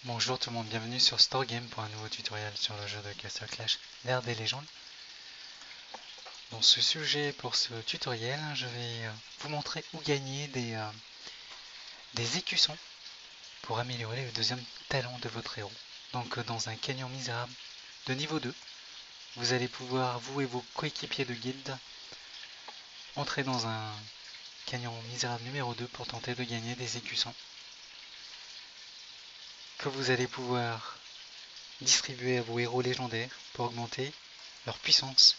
Bonjour tout le monde, bienvenue sur StoreGame pour un nouveau tutoriel sur le jeu de Castle Clash, l'ère des légendes. Dans ce sujet, pour ce tutoriel, je vais vous montrer où gagner des écussons pour améliorer le deuxième talent de votre héros. Donc dans un canyon misérable de niveau 2, vous allez pouvoir, vous et vos coéquipiers de guilde, entrer dans un canyon misérable numéro 2 pour tenter de gagner des écussons que vous allez pouvoir distribuer à vos héros légendaires pour augmenter leur puissance.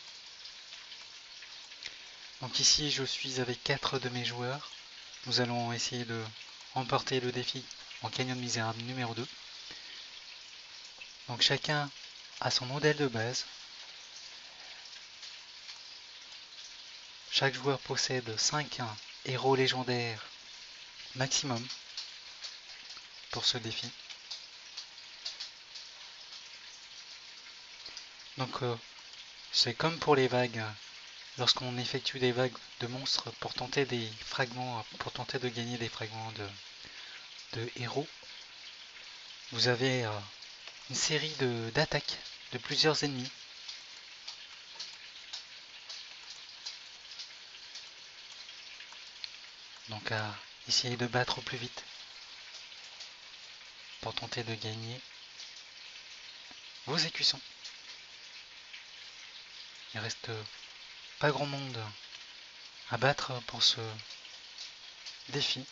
Donc ici je suis avec 4 de mes joueurs. Nous allons essayer de remporter le défi en canyon misérable numéro 2. Donc chacun a son modèle de base. Chaque joueur possède 5 héros légendaires maximum pour ce défi. Donc c'est comme pour les vagues. Lorsqu'on effectue des vagues de monstres pour tenter des fragments, pour tenter de gagner des fragments de héros, vous avez une série d'attaques de plusieurs ennemis. Donc à essayer de battre au plus vite pour tenter de gagner vos écussons. Il reste pas grand monde à battre pour ce défi.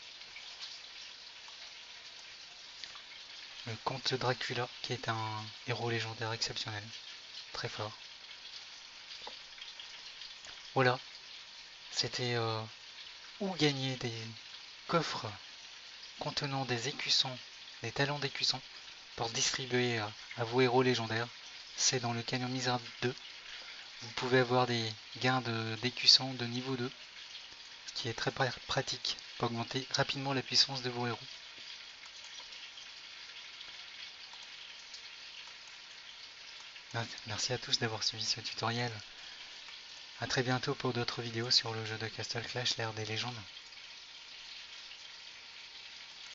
Le comte Dracula qui est un héros légendaire exceptionnel, très fort. Voilà, c'était où gagner des coffres contenant des écussons, des talents d'écussons pour distribuer à vos héros légendaires. C'est dans le Canyon Misérable 2. Vous pouvez avoir des gains d'écussons de niveau 2, ce qui est très pratique pour augmenter rapidement la puissance de vos héros. Merci à tous d'avoir suivi ce tutoriel. A très bientôt pour d'autres vidéos sur le jeu de Castle Clash, l'ère des légendes.